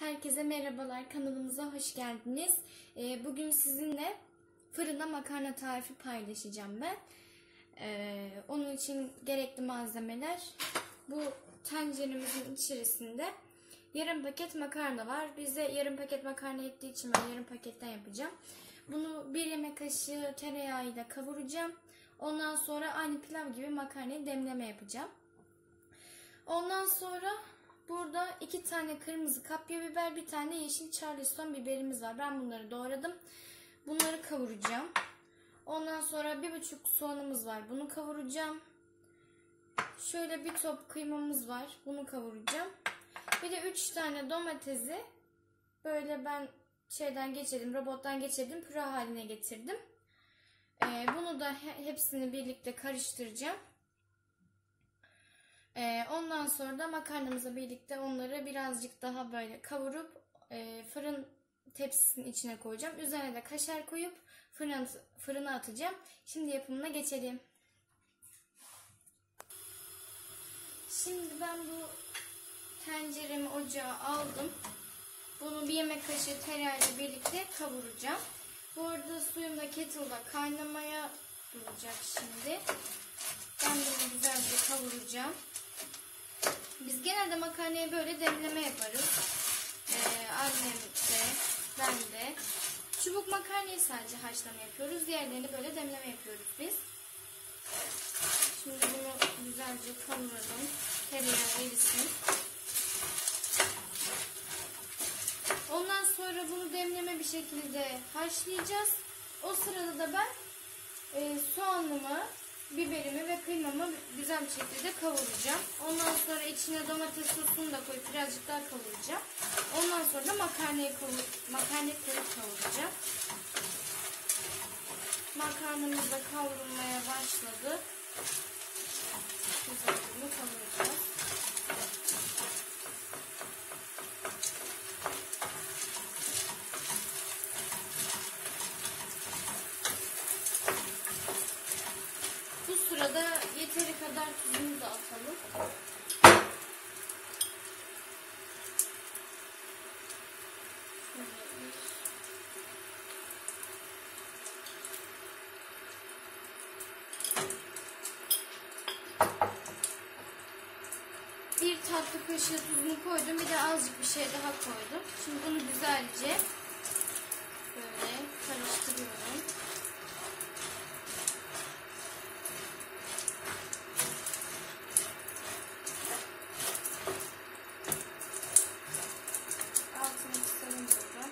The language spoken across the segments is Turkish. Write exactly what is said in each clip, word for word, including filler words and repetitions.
Herkese merhabalar, kanalımıza hoş geldiniz. Ee, bugün sizinle fırında makarna tarifi paylaşacağım ben. Ee, onun için gerekli malzemeler: bu tenceremizin içerisinde yarım paket makarna var. Bize yarım paket makarna yettiği için ben yarım paketten yapacağım. Bunu bir yemek kaşığı tereyağıyla kavuracağım. Ondan sonra aynı pilav gibi makarnayı demleme yapacağım. Ondan sonra burada iki tane kırmızı kapya biber, bir tane yeşil charleston biberimiz var. Ben bunları doğradım. Bunları kavuracağım. Ondan sonra bir buçuk soğanımız var. Bunu kavuracağım. Şöyle bir top kıymamız var. Bunu kavuracağım. Bir de üç tane domatesi böyle ben şeyden geçirdim, robottan geçirdim, püre haline getirdim. Ee, bunu da hepsini birlikte karıştıracağım. Ee, ondan sonra da makarnamızla birlikte onları birazcık daha böyle kavurup e, fırın tepsisinin içine koyacağım. Üzerine de kaşar koyup fırına, fırına atacağım. Şimdi yapımına geçelim. Şimdi ben bu tenceremi ocağa aldım. Bunu bir yemek kaşığı tereyağıyla birlikte kavuracağım. Bu arada suyum da kettle'da kaynamaya duracak şimdi. Ben bunu güzelce kavuracağım. Biz genelde makarnayı böyle demleme yaparız. Ee, annem de, ben de. Çubuk makarnayı sadece haşlama yapıyoruz. Diğerlerini böyle demleme yapıyoruz biz. Şimdi bunu güzelce kavuralım. Tereyağı erisin. Ondan sonra bunu demleme bir şekilde haşlayacağız. O sırada da ben e, soğanımı, biberimi ve kıymamı güzel bir şekilde kavuracağım. Ondan sonra içine domates sosunu da koyup birazcık daha kavuracağım. Ondan sonra da makarnayı kavur, makarnayı koyup kavuracağım. Makarnamız da kavrulmaya başladı. Güzel bunu kavuracağız. Bu sırada yeteri kadar tuzunu da atalım. Bir tatlı kaşığı tuzunu koydum. Bir de azıcık bir şey daha koydum. Şimdi bunu güzelce böyle karıştırıyorum. Altını kısalım burada.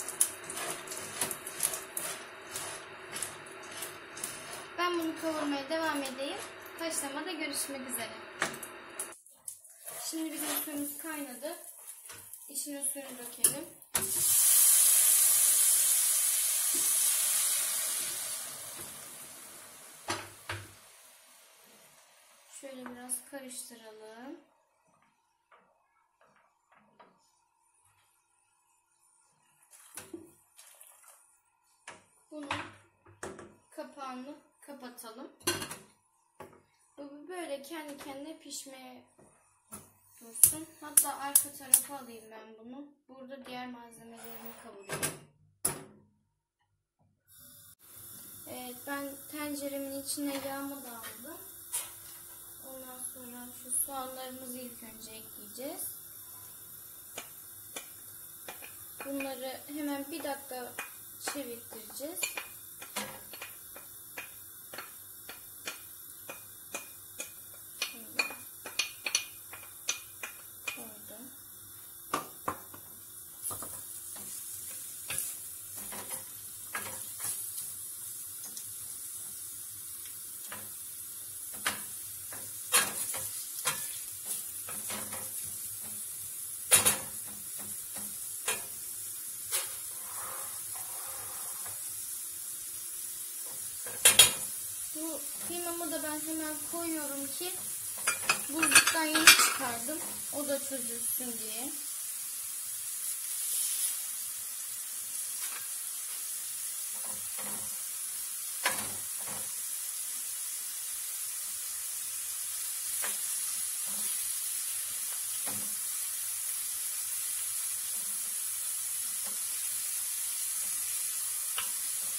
Ben bunu kavurmaya devam edeyim. Haşlamada görüşmek üzere. Şimdi bizim suyumuz kaynadı. İçine suyunu dökelim. Şöyle biraz karıştıralım. Bunun kapağını kapatalım. Bu böyle kendi kendine pişmeye dursun. Hatta arka tarafa alayım ben bunu. Burada diğer malzemelerimi kavuruyorum. Evet, ben tenceremin içine yağımı da aldım. Ondan sonra şu soğanlarımızı ilk önce ekleyeceğiz. Bunları hemen bir dakika çevirtireceğiz. Bu kıymamı da ben hemen koyuyorum ki buzluktan yeni çıkardım. O da çözülsün diye.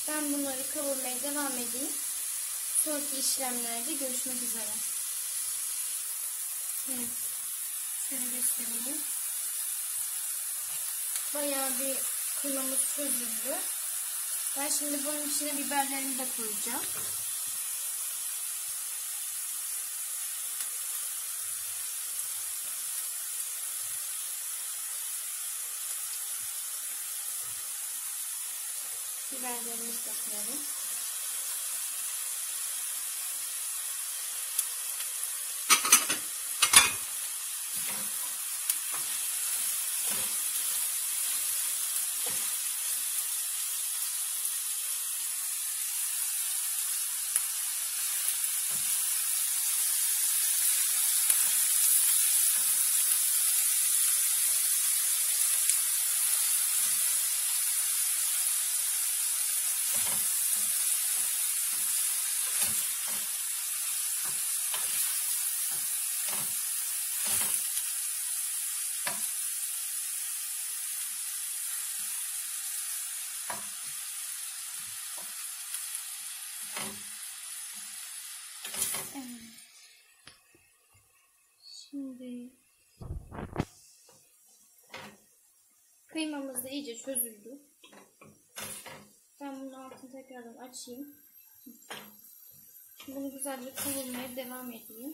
Ben bunları kavurmaya devam edeyim. Sonraki işlemlerde görüşmek üzere. Evet. Şöyle göstereyim. Bayağı bir kıymamız çözüldü. Ben şimdi bunun içine biberlerimi de koyacağım. Biberlerimizi de koyalım. Evet. Şimdi kıymamız da iyice çözüldü. Ben bunun altını tekrardan açayım. Şimdi bunu güzelce kavurmaya devam edeyim.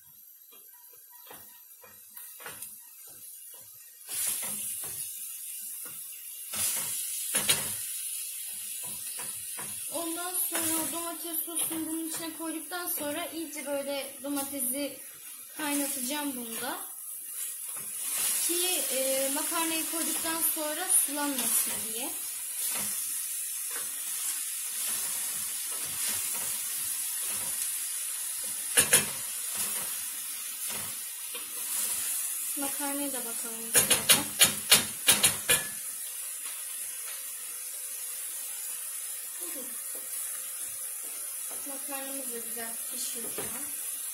Ondan sonra domates sosunu bunun içine koyduktan sonra iyice böyle domatesi kaynatacağım bunda. Ki e, makarnayı koyduktan sonra sulanmasın diye. Makarnaya da bakalım istedim. Makarnamız da güzel pişiyor şu an.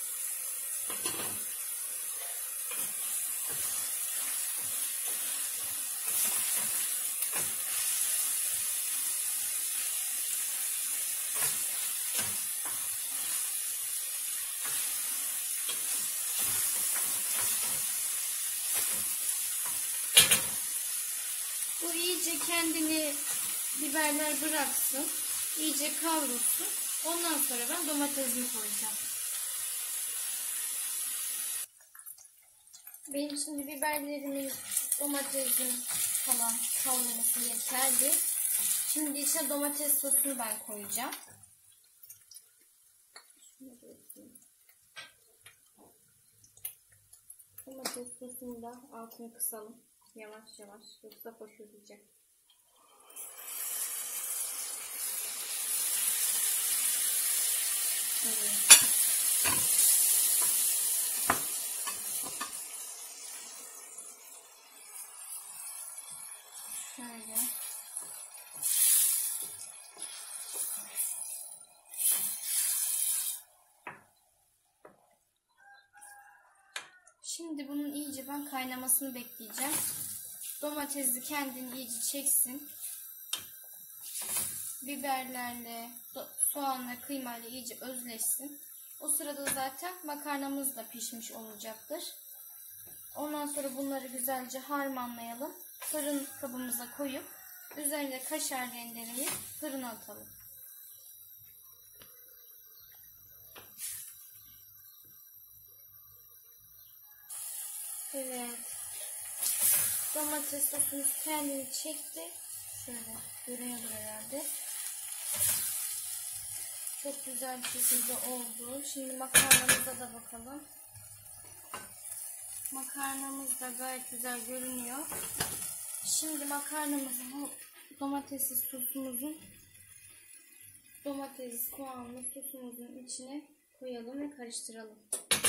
Bu iyice kendini biberler bıraksın. İyice kavrulsun. Ondan sonra ben domatesini koyacağım. Benim şimdi biberlerimin, domatesin falan kavrulması yeterli. Şimdi içine domates sosunu ben koyacağım. Domates sosunu da altını kısalım. Yavaş yavaş. Yoksa poşuracak. Evet. Şöyle. Şimdi bunun iyice ben kaynamasını bekleyeceğim. Domatesi kendini iyice çeksin. Biberlerle, soğanla, kıymayla iyice özleşsin. O sırada zaten makarnamız da pişmiş olacaktır. Ondan sonra bunları güzelce harmanlayalım. Fırın kabımıza koyup üzerine kaşar rendeleyip fırına atalım. Evet. Domates sosumuz kendini çekti. Şöyle görünüyor herhalde. Çok güzel bir şekilde oldu. Şimdi makarnamıza da bakalım. Makarnamız da gayet güzel görünüyor. Şimdi makarnamızı bu domates sosumuzun domates soğanlı sosumuzun içine koyalım ve karıştıralım.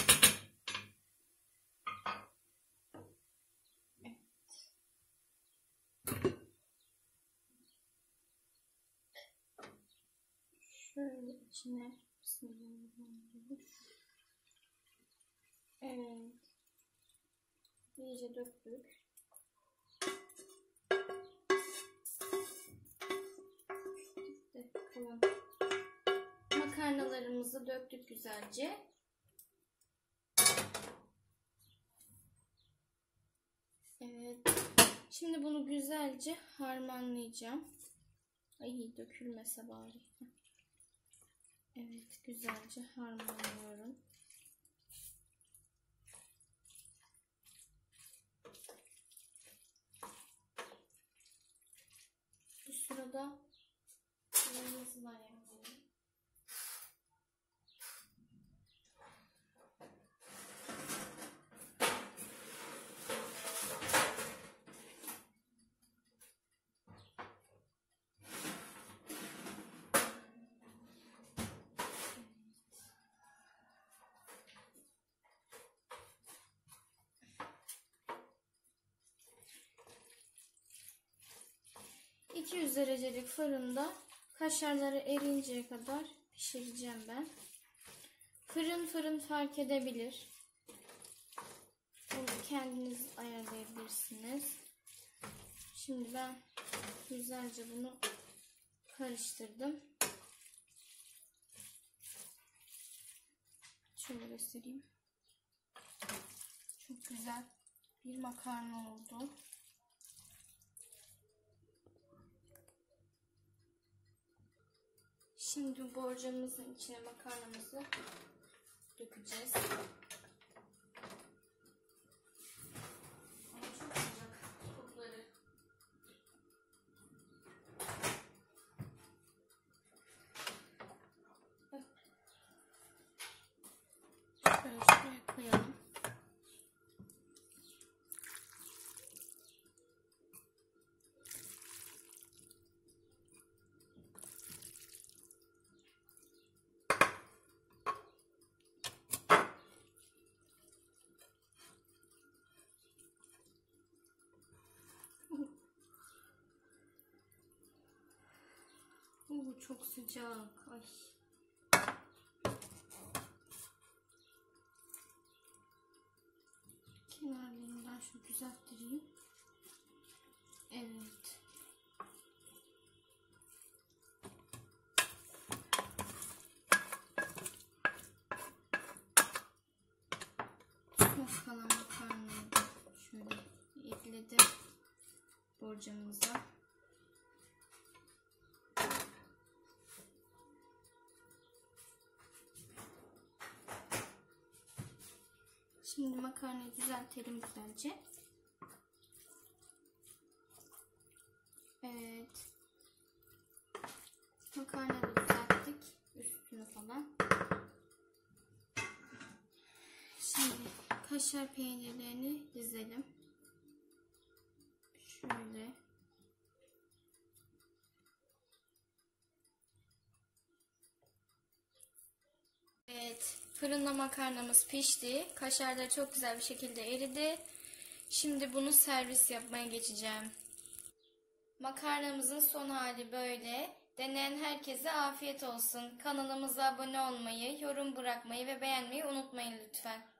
Şöyle içine evet, iyice döktük. döktük güzelce. Evet. Şimdi bunu güzelce harmanlayacağım. Ay, dökülmese bari. Evet, güzelce harmanlıyorum. Bu sırada kırmızılar yapalım. iki yüz derecelik fırında kaşarları erinceye kadar pişireceğim ben. Fırın fırın fark edebilir. Onu kendiniz ayarlayabilirsiniz. Şimdi ben güzelce bunu karıştırdım. Şöyle göstereyim. Çok güzel bir makarna oldu. Şimdi borcamımızın içine makarnamızı dökeceğiz. Ama çok sıcak kokları. Şöyle şuraya koyalım. Oo, çok sıcak. Ay. Kenarlarından şu düzelttireyim. Evet. Son kalan makarnayı şöyle ekledim borcamımıza. Şimdi makarnayı düzeltelim güzelce. Evet. Makarnayı da düzelttik. Üstünü falan. Şimdi kaşar peynirlerini dizelim. Şöyle. Evet. Fırında makarnamız pişti. Kaşar da çok güzel bir şekilde eridi. Şimdi bunu servis yapmaya geçeceğim. Makarnamızın son hali böyle. Deneyen herkese afiyet olsun. Kanalımıza abone olmayı, yorum bırakmayı ve beğenmeyi unutmayın lütfen.